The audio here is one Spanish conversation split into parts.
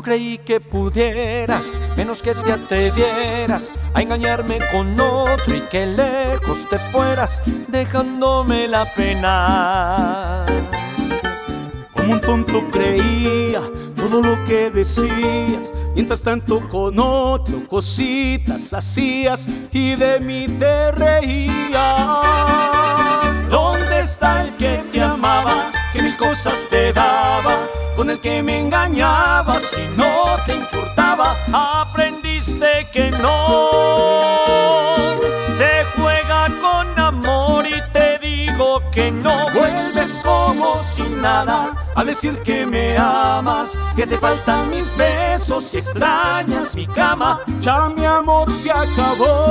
creí que pudieras, menos que te atrevieras a engañarme con otro y que lejos te fueras, dejándome la pena. Como un tonto creía todo lo que decías, mientras tanto con otro cositas hacías y de mí te reías. ¿Dónde está el que te amaba, que mil cosas te daba, con el que me engañabas si no te importaba? Aprendiste que no se juega con amor y te digo que no. Vuelves como si nada a decir que me amas, que te faltan mis besos y extrañas mi cama. Ya mi amor se acabó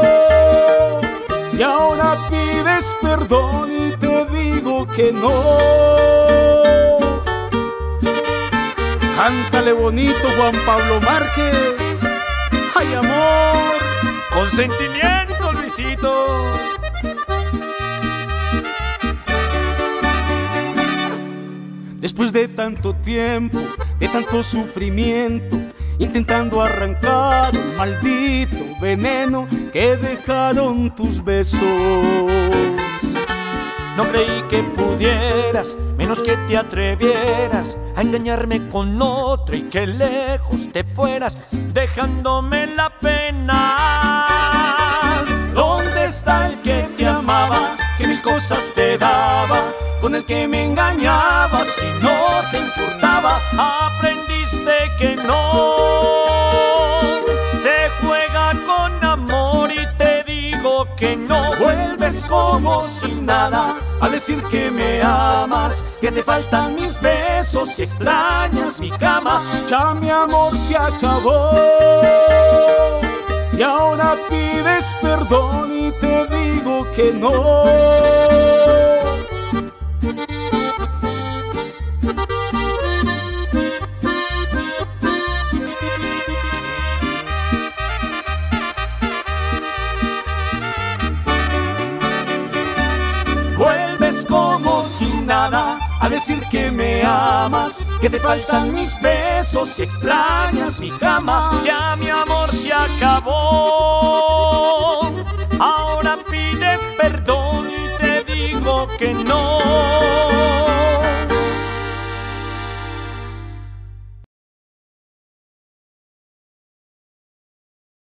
y ahora pides perdón y te digo que no. Cántale bonito, Juan Pablo Márquez. ¡Ay, amor! Con sentimiento, Luisito. Después de tanto tiempo, de tanto sufrimiento, intentando arrancar un maldito veneno que dejaron tus besos. No creí que pudieras, menos que te atrevieras a engañarme con otro y que lejos te fueras, dejándome la pena. ¿Dónde está el que te amaba, que mil cosas te daba, con el que me engañabas si no te importaba? Aprendiste que no se juega con amor y te digo que no. Vuelves como si nada a decir que me amas, que te faltan mis besos y extrañas mi cama. Ya mi amor se acabó y ahora pides perdón y te digo que no. Vuelves como si nada a decir que me amas, que te faltan mis besos y extrañas mi cama. Ya mi amor se acabó, ahora pides perdón y te digo que no.